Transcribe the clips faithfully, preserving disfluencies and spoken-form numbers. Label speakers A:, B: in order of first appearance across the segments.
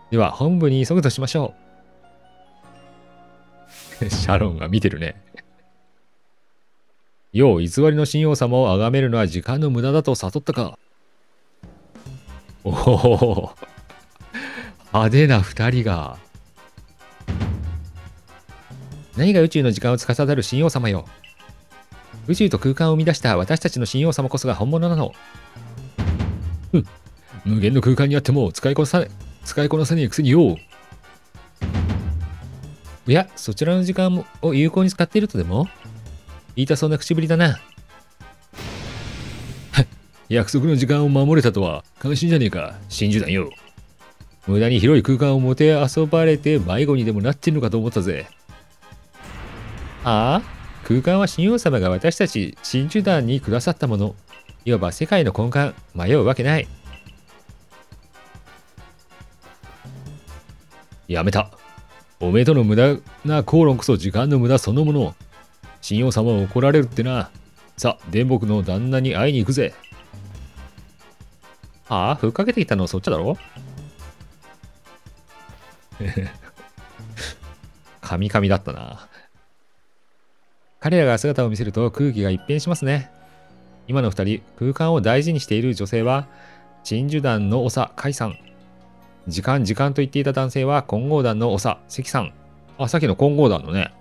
A: では、本部に急ぐとしましょう。シャロンが見てるね。よう、偽りの神王様を崇めるのは時間の無駄だと悟ったか。おお、派手な二人が。何が宇宙の時間を司る神王様よ。宇宙と空間を生み出した私たちの神王様こそが本物なの。ふん、無限の空間にあっても使いこなさね、使いこなせねえくせによ。いや、そちらの時間を有効に使っているとでも言いたそうな口ぶりだな。約束の時間を守れたとは感心じゃねえか、真珠団よ。無駄に広い空間をもて遊ばれて迷子にでもなってんのかと思ったぜ。ああ、空間は神王様が私たち真珠団にくださったもの。いわば世界の根幹、迷うわけない。やめた。おめえとの無駄な口論こそ時間の無駄そのもの。神王様は怒られるってな。さあ、電木の旦那に会いに行くぜ。ああ、ふっかけてきたのそっちだろ。カミカミだったな。彼らが姿を見せると空気が一変しますね。今の二人、空間を大事にしている女性は、真珠団の長、甲斐さん。時間、時間と言っていた男性は、混合団の長、関さん。あ、さっきの混合団のね。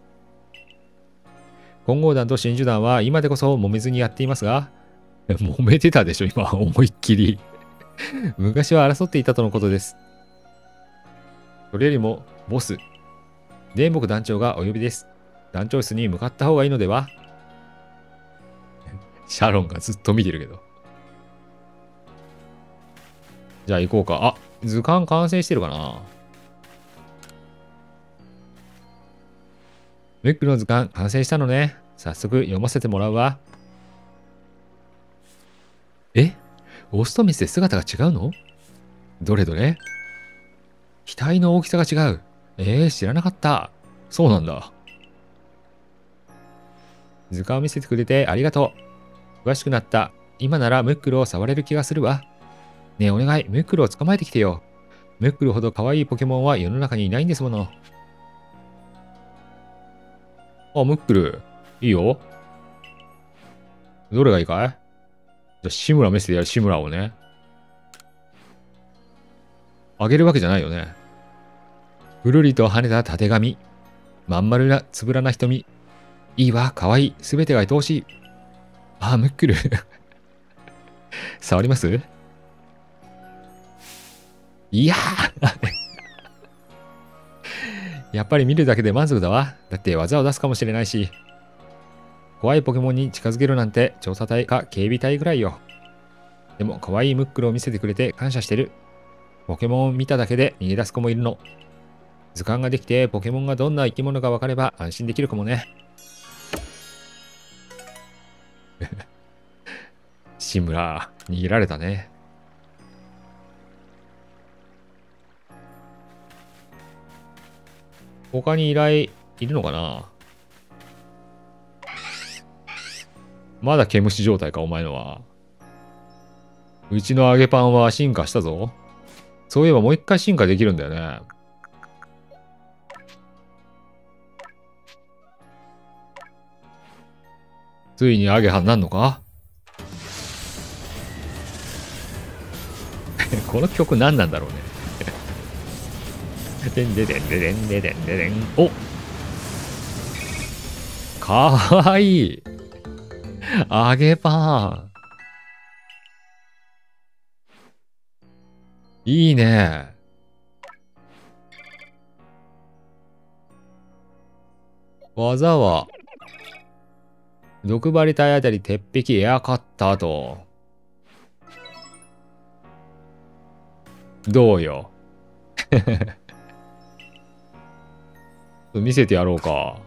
A: 混合団と真珠団は今でこそ揉めずにやっていますが、揉めてたでしょ、今、思いっきり。昔は争っていたとのことです。それよりも、ボス、電木団長がお呼びです。団長室に向かった方がいいのでは。シャロンがずっと見てるけど。じゃあ行こうか。あ、図鑑完成してるかな。ムックの図鑑完成したのね。早速読ませてもらうわ。え、オスとメスで姿が違うの？どれどれ？額の大きさが違う。えー、知らなかった。そうなんだ。図鑑を見せてくれてありがとう。詳しくなった。今ならムックルを触れる気がするわ。ねえ、お願い、ムックルを捕まえてきてよ。ムックルほど可愛いポケモンは世の中にいないんですもの。あ、ムックル。いいよ。どれがいいかい？じゃあ、志村見せてやる、志村をね。あげるわけじゃないよね。ぐるりと跳ねたたてがみ。まん丸なつぶらな瞳。いいわ、かわいい。すべてが愛おしい。あ、ムックル。触ります？いやーやっぱり見るだけで満足だわ。だって技を出すかもしれないし。怖いポケモンに近づけるなんて調査隊か警備隊ぐらいよ。でも可愛いムックルを見せてくれて感謝してる。ポケモンを見ただけで逃げ出す子もいるの。図鑑ができてポケモンがどんな生き物か分かれば安心できるかもね。志村、逃げられたね。他に依頼いるのかな？まだ毛虫状態か、お前のは。うちの揚げパンは進化したぞ。そういえばもう一回進化できるんだよね。ついに揚げはんなんのか？この曲何なんだろうね。でんででんででんででんででん。お、かわいい。揚げパン。いいね。技は、毒針体当たり鉄壁エアカッターと。どうよ。見せてやろうか。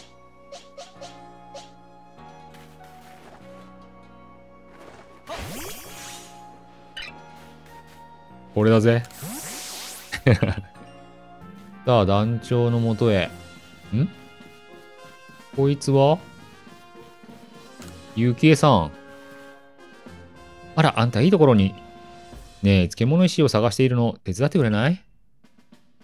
A: これだぜ。さあ、団長のもとへ。ん？こいつはゆきえさん。あら、あんたいいところに。ねえ、漬物石を探しているの手伝ってくれない？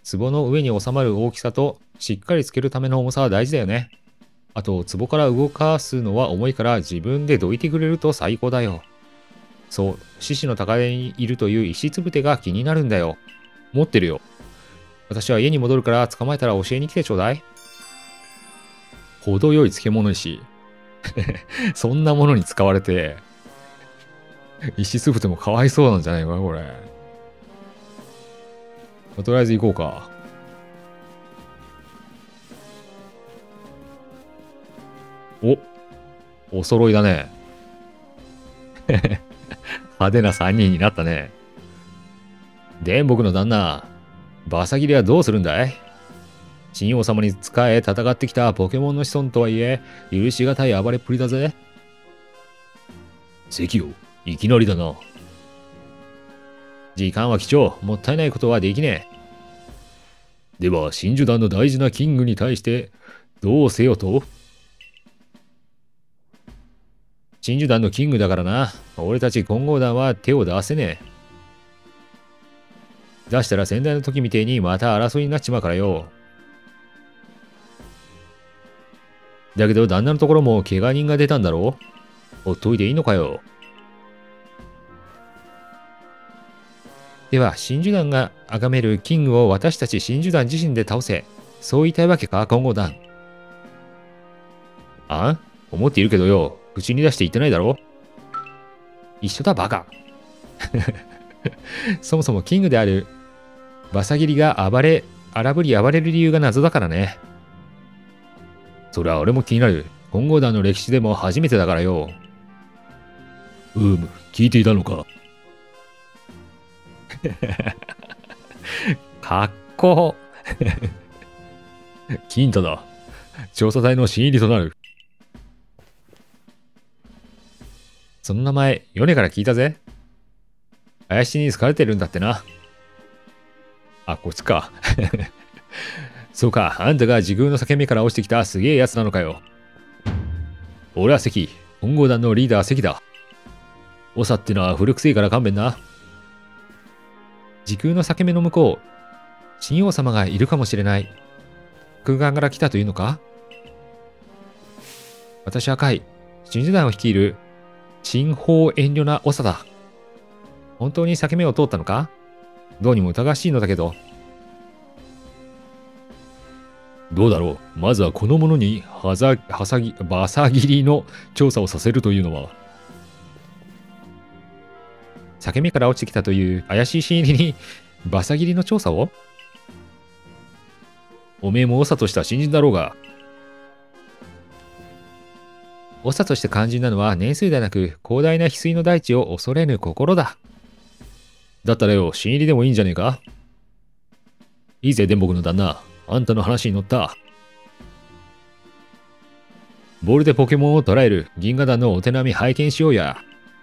A: 壺の上に収まる大きさとしっかりつけるための重さは大事だよね。あと、壺から動かすのは重いから自分でどいてくれると最高だよ。そう、獅子の高台にいるという石つぶてが気になるんだよ。持ってるよ。私は家に戻るから捕まえたら教えに来てちょうだい。程よい漬物石。そんなものに使われて、石つぶてもかわいそうなんじゃないかな、これ。とりあえず行こうか。お、お揃いだね。派手なさんにんになったね。で、僕の旦那、バサギリはどうするんだい？神王様に仕え戦ってきたポケモンの子孫とはいえ、許しがたい暴れっぷりだぜ。関よ、いきなりだな。時間は貴重、もったいないことはできねえ。では、真珠団の大事なキングに対して、どうせよと？真珠団のキングだからな。俺たち混合団は手を出せねえ。出したら先代の時みてえにまた争いになっちまうからよ。だけど旦那のところも怪我人が出たんだろう？ほっといていいのかよ。では、真珠団が崇めるキングを私たち真珠団自身で倒せ。そう言いたいわけか、混合団。あん？思っているけどよ、口に出して言ってないだろ？一緒だ、バカ。そもそもキングであるバサギリが暴れ、荒ぶり暴れる理由が謎だからね。そりゃ俺も気になる。混合団の歴史でも初めてだからよ。うむ、聞いていたのか。かっこ金太だ。調査隊の新入りとなる。その名前、米から聞いたぜ。林に好かれてるんだってな。あ、こっちか。そうか、あんたが時空の裂け目から落ちてきたすげえやつなのかよ。俺は関、混合団のリーダー関だ。長ってのは古くせえから勘弁な。時空の裂け目の向こう、神王様がいるかもしれない。空間から来たというのか？私はカイ、真珠団を率いる、陳法遠慮な長だ。本当に裂け目を通ったのか？どうにも疑わしいのだけど。どうだろう。まずはこの者にはざ、はさぎ、バサギリの調査をさせるというのは。裂け目から落ちてきたという怪しい新入りにバサギリの調査を？おめえも長とした新人だろうが。長として肝心なのは年数ではなく広大な翡翠の大地を恐れぬ心だ。だったらよ、新入りでもいいんじゃねえか？いいぜ、電木の旦那。あんたの話に乗った。ボールでポケモンを捕らえる銀河団のお手並み拝見しようや。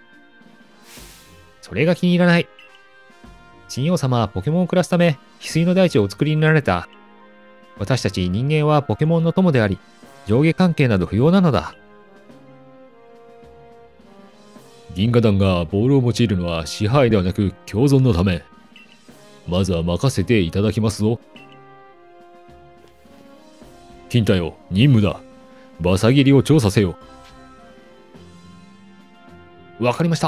A: それが気に入らない。神王様はポケモンを暮らすため、翡翠の大地をお作りになられた。私たち人間はポケモンの友であり、上下関係など不要なのだ。銀河団がボールを用いるのは支配ではなく共存のため。まずは任せていただきますぞ。金太よ、任務だ。バサギリを調査せよ。わかりました。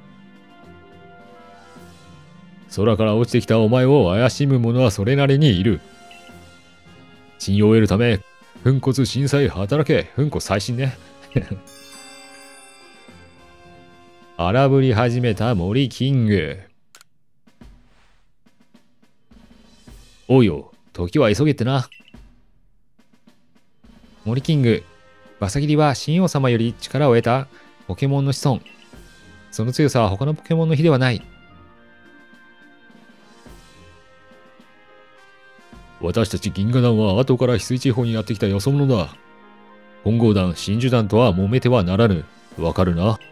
A: 空から落ちてきたお前を怪しむ者はそれなりにいる。信用を得るため、粉骨震災働け、粉骨最新ね。荒ぶり始めた森キング。おうよ、時は急げってな。森キング、バサギリは神王様より力を得たポケモンの子孫。その強さは他のポケモンの比ではない。私たち銀河団は後から翡翠地方にやってきたよそ者だ。混合団、真珠団とは揉めてはならぬ。わかるな？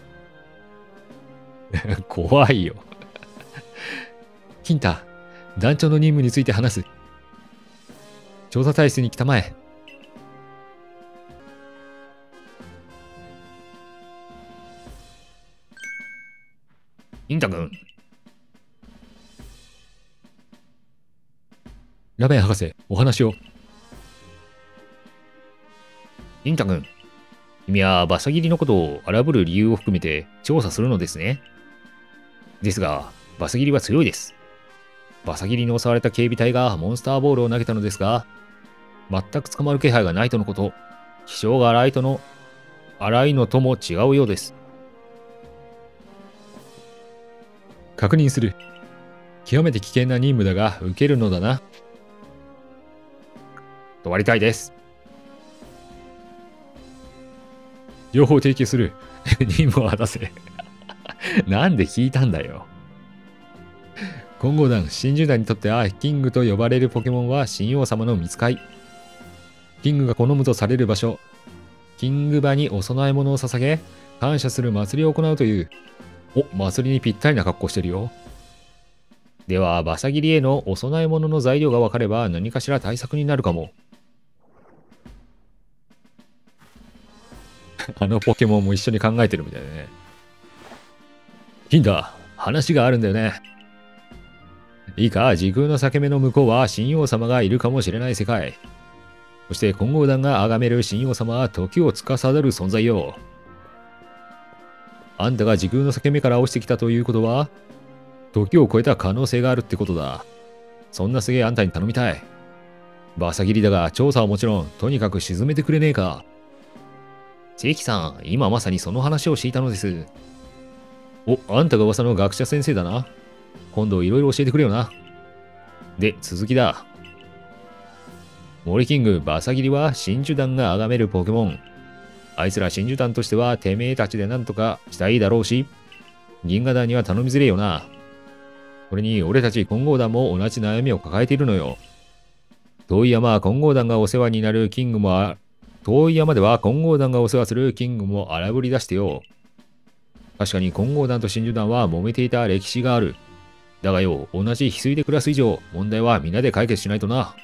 A: 怖いよ。金太、団長の任務について話す。調査体質に来たまえ。金太君。 ラベン博士、お話を。インタ君、君はバサギリのことを荒ぶる理由を含めて調査するのですね。ですが、バサギリは強いです。バサギリに襲われた警備隊がモンスターボールを投げたのですが、全く捕まる気配がないとのこと。気性が荒いとの、荒いのとも違うようです。確認する。極めて危険な任務だが、受けるのだな。終わりたいです。情報提供する。任務を果たせ。なんで聞いたんだよ。混合団、真珠団にとっては、キングと呼ばれるポケモンは神王様の見つかい。キングが好むとされる場所。キング場にお供え物を捧げ、感謝する祭りを行うという。お、祭りにぴったりな格好してるよ。では、バサギリへのお供え物の材料が分かれば何かしら対策になるかも。あのポケモンも一緒に考えてるみたいだね。キンダ、話があるんだよね。いいか、時空の裂け目の向こうは神王様がいるかもしれない世界。そして混合団が崇める神王様は時を司る存在よ。あんたが時空の裂け目から落ちてきたということは、時を超えた可能性があるってことだ。そんなすげえあんたに頼みたい。バサギリだが調査はもちろん、とにかく沈めてくれねえか。関さん、今まさにその話をしていたのです。お、あんたが噂の学者先生だな。今度いろいろ教えてくれよな。で、続きだ。森キング、バサギリは真珠団が崇めるポケモン。あいつら真珠団としてはてめえたちでなんとかしたいだろうし、銀河団には頼みづれえよな。それに俺たち混合団も同じ悩みを抱えているのよ。遠い山混合団がお世話になるキングもあ、遠い山では混合団がお世話するキングも荒ぶり出してよ。確かに混合団と真珠団は揉めていた歴史がある。だがよ、同じ翡翠で暮らす以上、問題は皆で解決しないとな。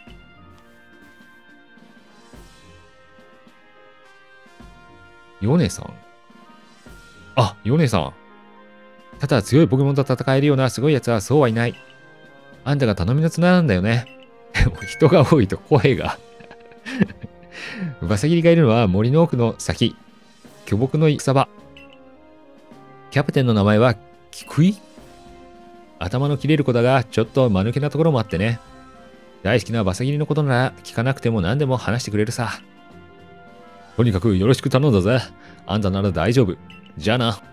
A: ヨネさん。あ、ヨネさん。ただ強いポケモンと戦えるようなすごい奴はそうはいない。あんたが頼みの綱なんだよね。人が多いと声がバサギリがいるのは森の奥の先。巨木の草場。キャプテンの名前はキクイ？頭の切れる子だが、ちょっと間抜けなところもあってね。大好きなバサギリのことなら聞かなくても何でも話してくれるさ。とにかくよろしく頼んだぜ。あんたなら大丈夫。じゃあな。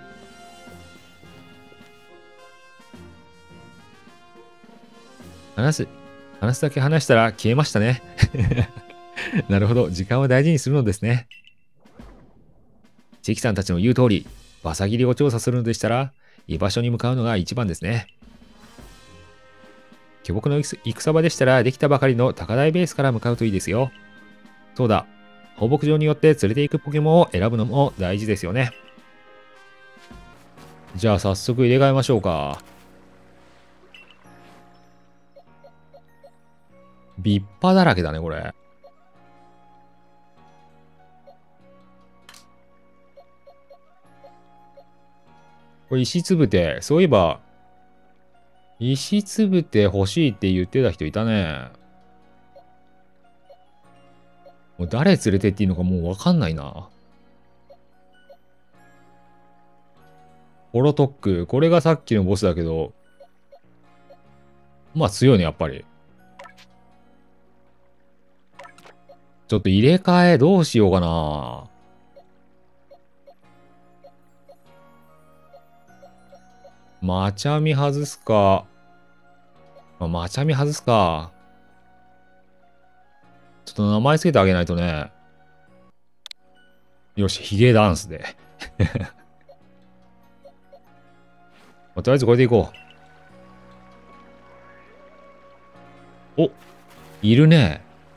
A: 話す。話すだけ話したら消えましたね。なるほど。時間を大事にするのですね。関さんたちの言う通り、バサギリを調査するのでしたら、居場所に向かうのが一番ですね。巨木の戦場でしたら、できたばかりの高台ベースから向かうといいですよ。そうだ。放牧場によって連れて行くポケモンを選ぶのも大事ですよね。じゃあ早速入れ替えましょうか。ビッパだらけだね、これ。これ石つぶて、そういえば、石つぶて欲しいって言ってた人いたね。もう誰連れてっていいのかもうわかんないな。ホロトック。これがさっきのボスだけど、まあ強いね、やっぱり。ちょっと入れ替えどうしようかな。マチャミ外すか。まあ、マチャミ外すか。ちょっと名前つけてあげないとね。よし、ヒゲダンスで。まあ、とりあえずこれでいこう。お、いるね。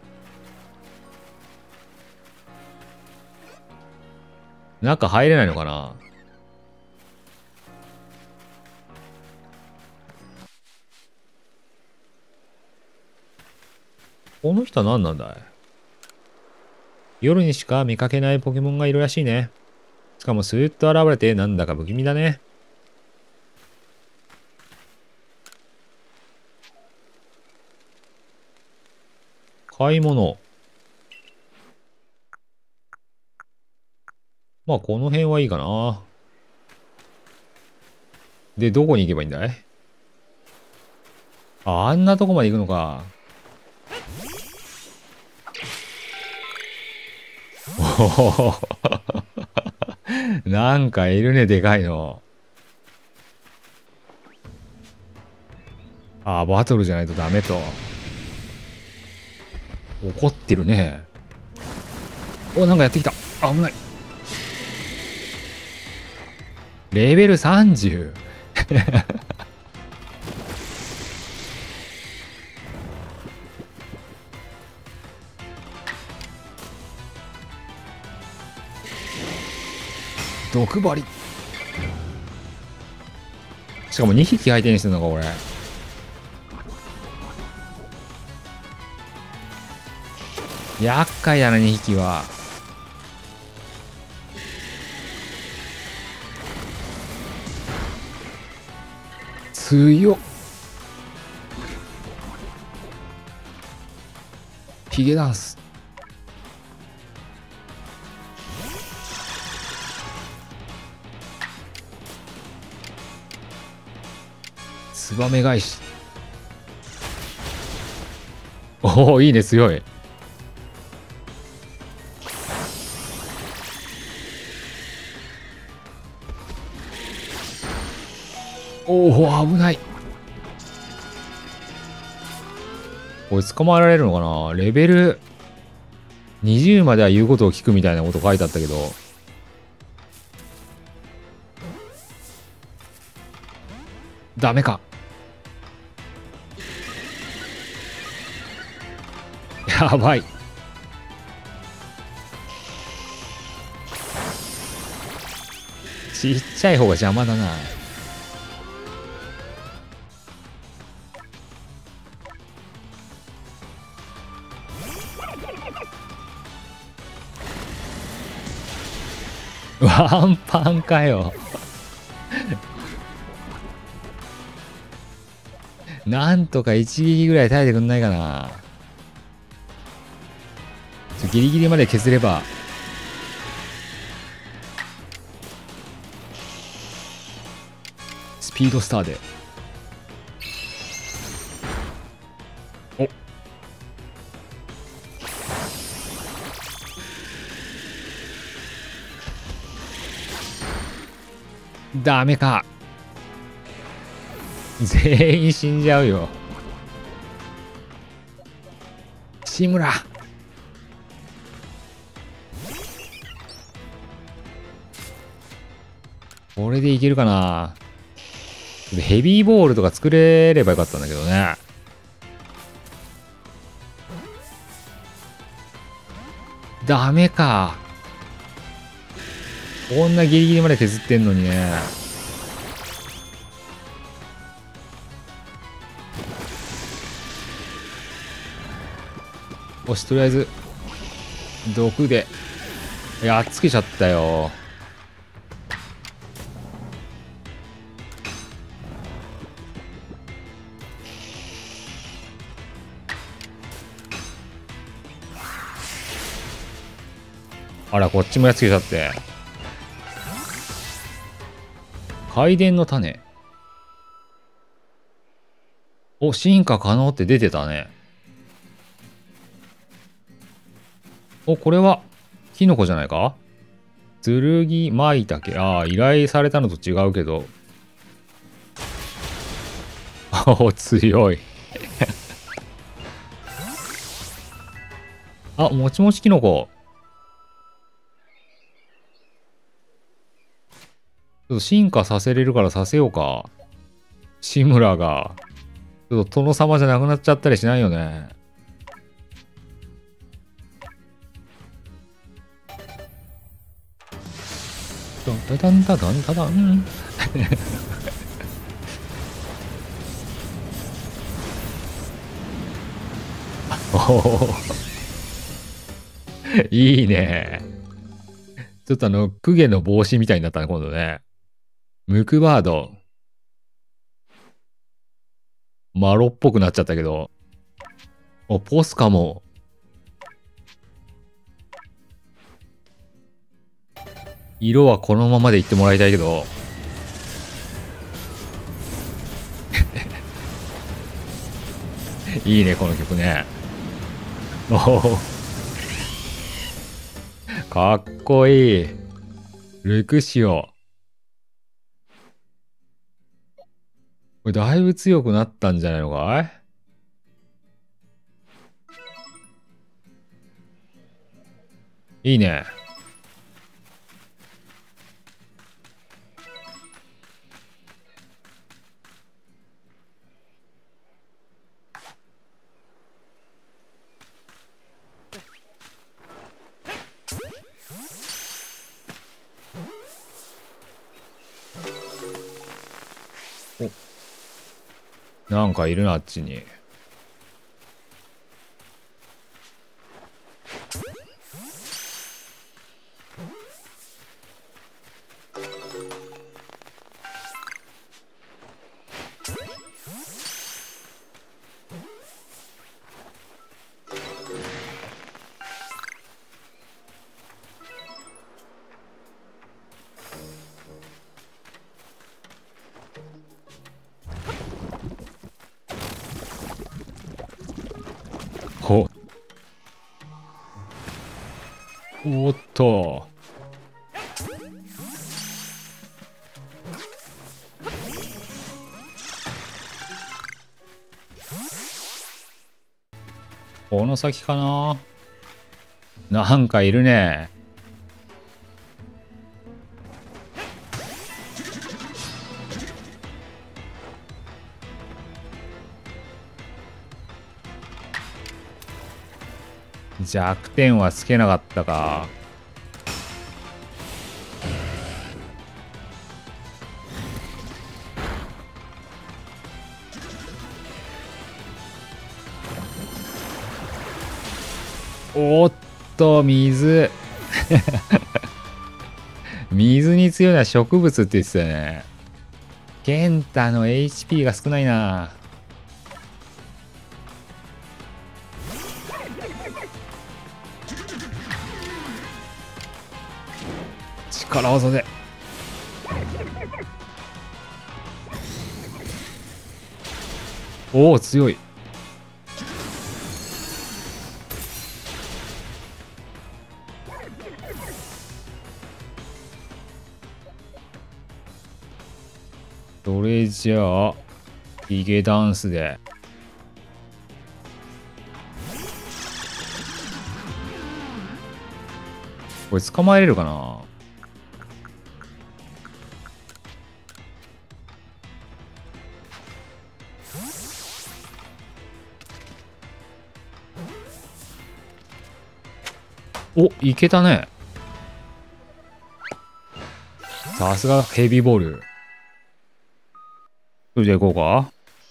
A: 中入れないのかな。この人は何なんだい？夜にしか見かけないポケモンがいるらしいね。しかもスーッと現れてなんだか不気味だね。 買い物。まあ、この辺はいいかな。で、どこに行けばいいんだい？あ、あんなとこまで行くのか。おおなんかいるね、でかいの。ああ、バトルじゃないとダメと。怒ってるね。お、なんかやってきた。あ、危ない。レベルさんじゅう。毒針。しかもにひき相手にしてるのか、これ。厄介だな、にひきは。強っ。ヒゲダンス。ツバメ返し。おお、いいね、強い。おお、危ない。これ捕まえられるのかな。レベルにじゅうまでは言うことを聞くみたいなこと書いてあったけど。ダメか。やばい。ちっちゃい方が邪魔だな。ワンパンかよ。なんとか一撃ぐらい耐えてくんないかな。ちょギリギリまで削れば。スピードスターで。お。ダメか。全員死んじゃうよ。志村。これでいけるかな。ヘビーボールとか作れればよかったんだけどね。ダメか。こんなギリギリまで削ってんのにね。よし、とりあえず毒でやっつけちゃったよ。あら、こっちもやっつけちゃって。回電の種。お、進化可能って出てたね。お、これはキノコじゃないか。剣舞茸。ああ、依頼されたのと違うけど。お、強い。あ、もちもちキノコ。ちょっと進化させれるからさせようか。志村が。ちょっと殿様じゃなくなっちゃったりしないよね。ドンタダンタダンタダン。おいいね。ちょっとあの、公家の帽子みたいになったね、今度ね。ムクバード。マロっぽくなっちゃったけど。お、ポスカも色はこのままでいってもらいたいけど。いいね、この曲ね。おお。かっこいい。ルクシオ。これだいぶ強くなったんじゃないのかい。いいね。お、なんかいるな、あっちに。ほおっと。この先かな。なんかいるね。弱点はつけなかったか。おっと、水。水に強いのは植物って言ってたよね。ケンタの エイチピー が少ないな。力技で。おお、強い。それじゃあヒゲダンスで。これ捕まえれるかな。お、いけたね。さすがヘビーボール。それじゃあ行こうか。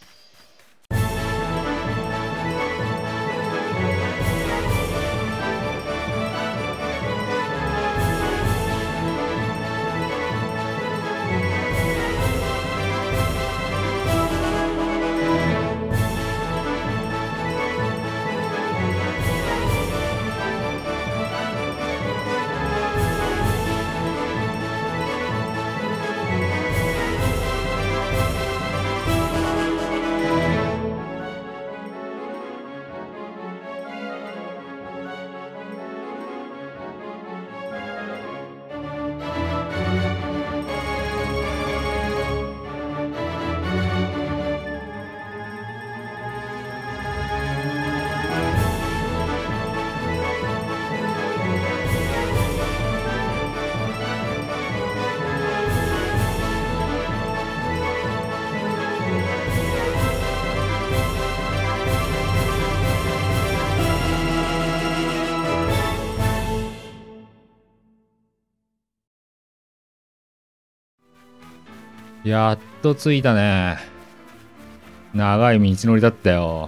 A: やっと着いたね。長い道のりだったよ。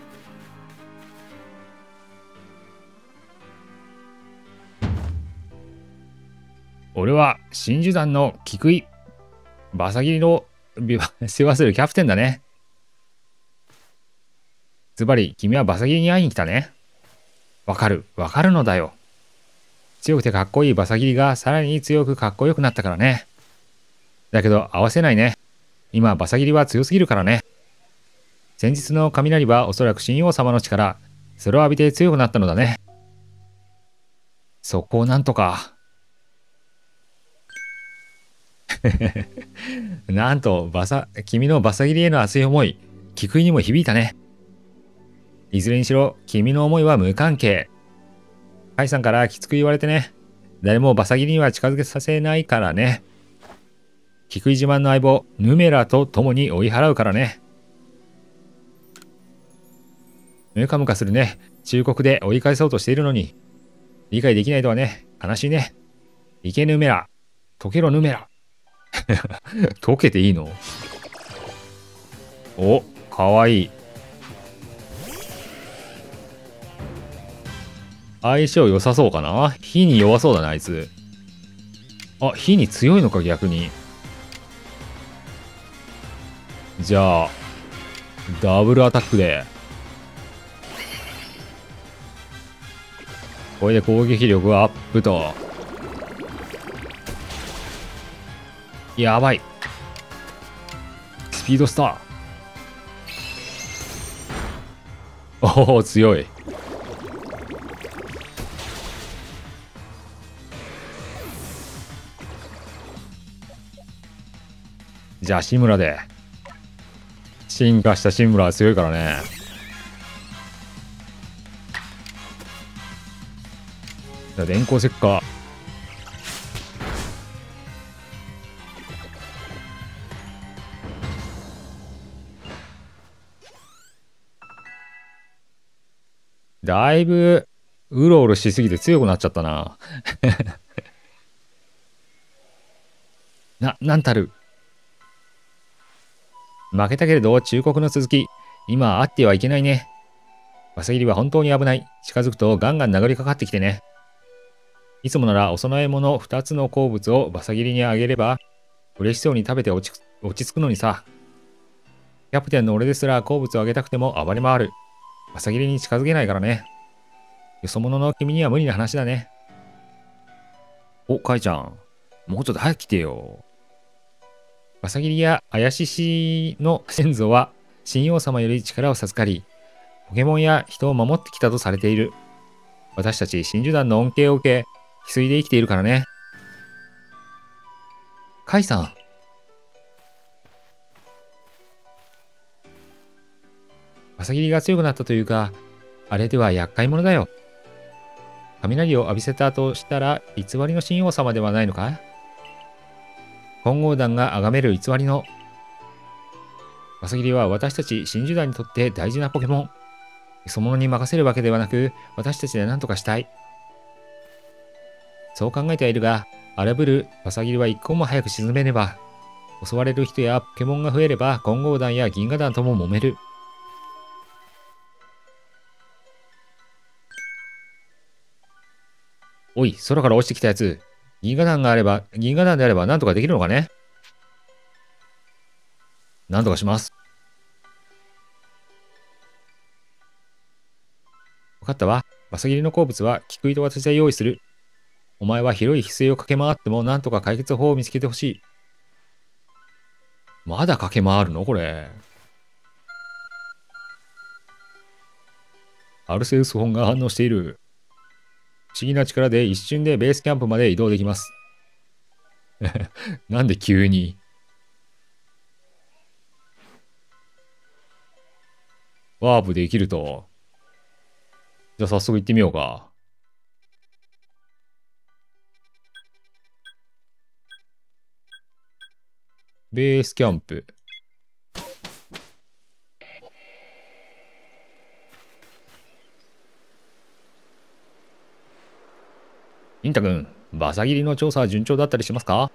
A: 俺は真珠団の菊井。バサギリの世話するキャプテンだね。ズバリ君はバサギリに会いに来たね。わかる、わかるのだよ。 強くてかっこいいバサギリがさらに強くかっこよくなったからね。だけど合わせないね。今バサギリは強すぎるからね。先日の雷はおそらく神王様の力、それを浴びて強くなったのだね。そこをなんとか。なんとバサ、君のバサギリへの熱い思い、菊井にも響いたね。いずれにしろ、君の思いは無関係。カイさんからきつく言われてね。誰もバサギリには近づけさせないからね。菊井自慢の相棒、ヌメラと共に追い払うからね。ムカムカするね。忠告で追い返そうとしているのに。理解できないとはね。悲しいね。いけヌメラ。溶けろヌメラ。溶けていいの？お、かわいい。相性良さそうかな？火に弱そうだな、あいつ。あ、火に強いのか、逆に。じゃあ、ダブルアタックで。これで攻撃力アップと。やばい。スピードスター。おお、強い。じゃあ、志村で。進化した志村は強いからね。じゃあ、電光石火。だいぶ、うろうろしすぎて強くなっちゃったな。な、なんたる。負けたけれど忠告の続き。今会ってはいけないね。バサギリは本当に危ない。近づくとガンガン殴りかかってきてね。いつもならお供え物ふたつの好物をバサギリにあげれば嬉しそうに食べて落ち落ち着くのにさ。キャプテンの俺ですら好物をあげたくても暴れ回る。バサギリに近づけないからね。よそ者の君には無理な話だね。お、カイちゃん。もうちょっと早く来てよ。バサギリや怪ししの先祖は神王様より力を授かり、ポケモンや人を守ってきたとされている。私たち真珠団の恩恵を受け、翡翠で生きているからね。カイさん。バサギリが強くなったというか、あれでは厄介者だよ。雷を浴びせたとしたら偽りの神王様ではないのか？混合団が崇める偽りの。バサギリは私たち真珠団にとって大事なポケモン。その者に任せるわけではなく、私たちで何とかしたい。そう考えてはいるが、荒ぶるバサギリは一刻も早く沈めねば。襲われる人やポケモンが増えれば、混合団や銀河団とも揉める。おい、空から落ちてきたやつ。銀河団があれば、銀河団であれば何とかできるのかね？何とかします。分かったわ。バサギリの好物は菊井と私で用意する。お前は広い翡翠を駆け回っても何とか解決法を見つけてほしい。まだ駆け回るのこれ。アルセウス本が反応している。不思議な力で一瞬でベースキャンプまで移動できます。なんで急に。ワープできると。じゃあ早速行ってみようか。ベースキャンプ。インタ君、バサギリの調査は順調だったりしますか？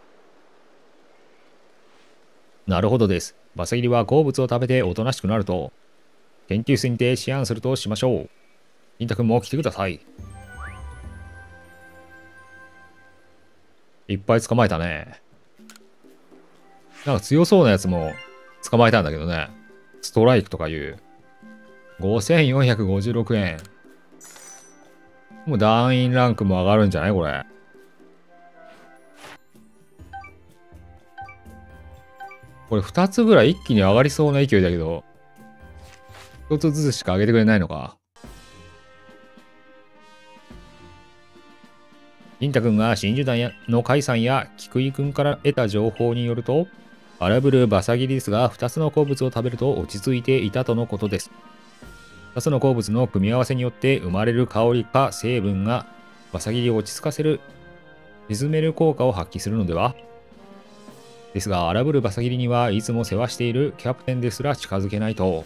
A: なるほどです。バサギリは好物を食べておとなしくなると、研究室にて思案するとしましょう。インタ君も来てください。いっぱい捕まえたね。なんか強そうなやつも捕まえたんだけどね。ストライクとかいう。ごせんよんひゃくごじゅうろくえん。 もう団員ランクも上がるんじゃないこれ。これふたつぐらい一気に上がりそうな勢いだけど、ひとつずつしか上げてくれないのか。金太くんが真珠団の海さんや菊井くんから得た情報によると、荒ぶるバサギリスがふたつの鉱物を食べると落ち着いていたとのことです。ふたつの鉱物の組み合わせによって生まれる香りか成分がバサギリを落ち着かせる、沈める効果を発揮するのでは。ですが、荒ぶるバサギリにはいつも世話しているキャプテンですら近づけないと。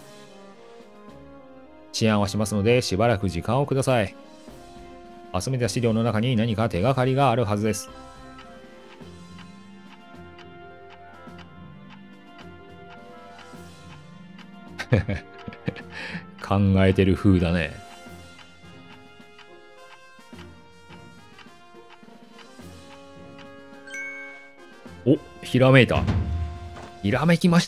A: 思案はしますのでしばらく時間をください。集めた資料の中に何か手がかりがあるはずです。考えてる風だね。お、ひらめいた。ひらめきました。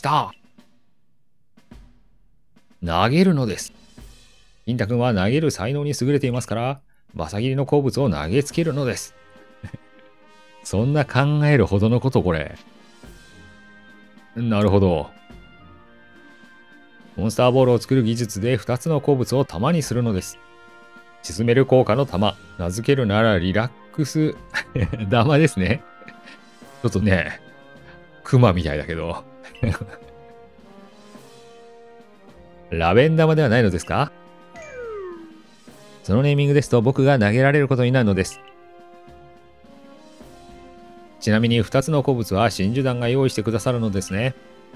A: 投げるのです。金太くんは投げる才能に優れていますから、バサギリの鉱物を投げつけるのです。そんな考えるほどのことこれ。なるほど。モンスターボールを作る技術でふたつの鉱物を玉にするのです。沈める効果の玉。名付けるならリラックス玉ですね。ちょっとね、クマみたいだけど。ラベン玉ではないのですか？そのネーミングですと僕が投げられることになるのです。ちなみにふたつの鉱物は真珠団が用意してくださるのですね。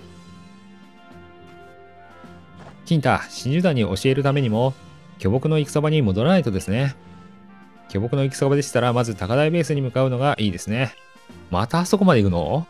A: 金太、真珠団に教えるためにも巨木の戦場に戻らないとですね。巨木の戦場でしたらまず高台ベースに向かうのがいいですね。またあそこまで行くの？